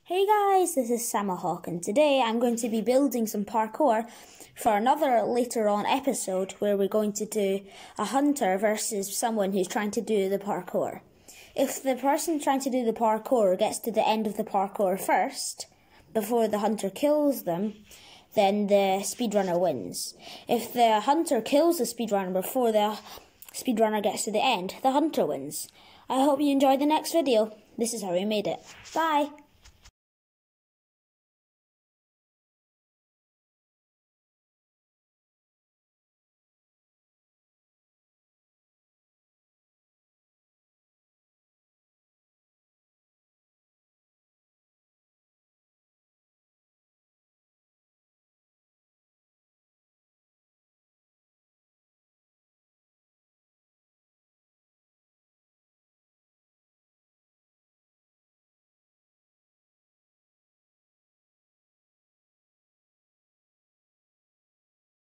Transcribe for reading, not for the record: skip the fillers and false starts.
Hey guys, this is Samahawk, and today I'm going to be building some parkour for another later on episode where we're going to do a hunter versus someone who's trying to do the parkour. If the person trying to do the parkour gets to the end of the parkour first, before the hunter kills them, then the speedrunner wins. If the hunter kills the speedrunner before the speedrunner gets to the end, the hunter wins. I hope you enjoy the next video. This is how we made it. Bye!